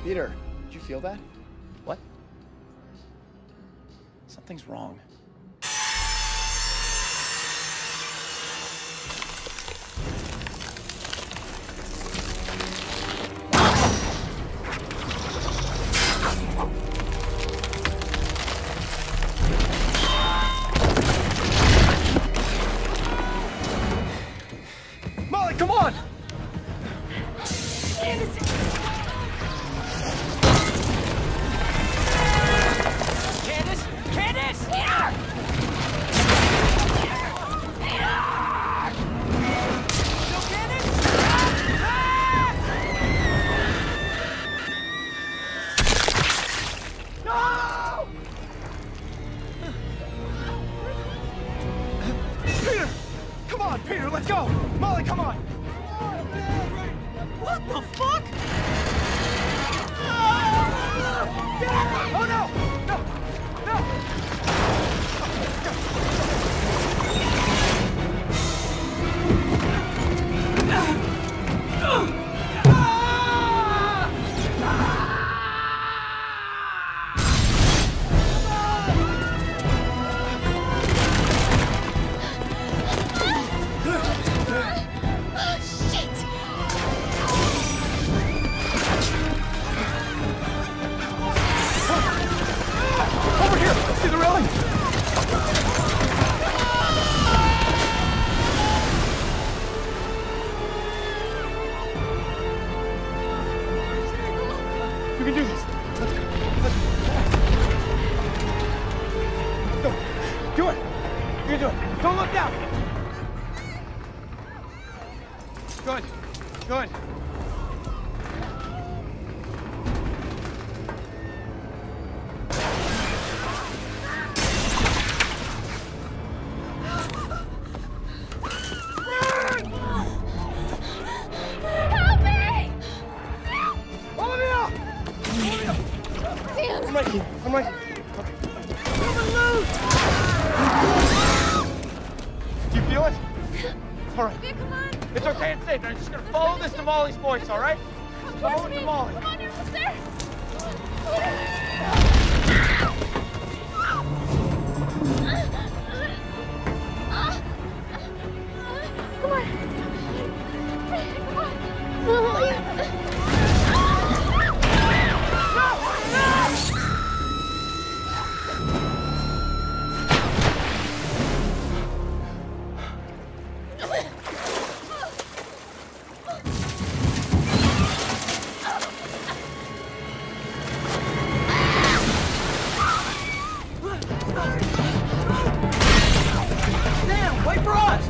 Peter, did you feel that? What? Something's wrong. Molly, come on! Candace! Peter! No, Candace! No! Peter! Come on, Peter, let's go! Molly, come on! What the fuck? Oh no! No! No! Over here! See the railing? You can do this. Let's go. Let's go. Go. Do it. You can do it. Don't look down. Good. Good. Olivia! Damn. I'm right here. I'm right here. Do you feel it? All right. Yeah, come on. It's okay. It's safe. I'm just gonna follow this to Molly's voice. All right? Just follow it to Molly. Come on, you're almost there. Come on. Damn, wait for us!